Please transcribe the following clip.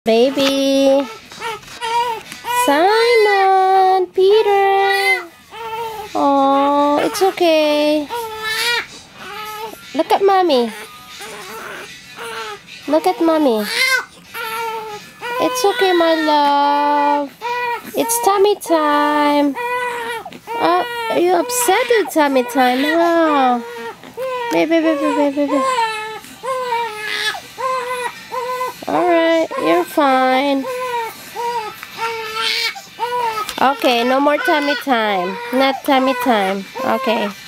Baby. Simon. Peter. Oh, it's okay. Look at mommy. Look at mommy. It's okay, my love. It's tummy time. Are you upset with tummy time? Oh. Baby, baby, baby, baby. Alright, you're fine. Okay, no more tummy time. Not tummy time. Okay.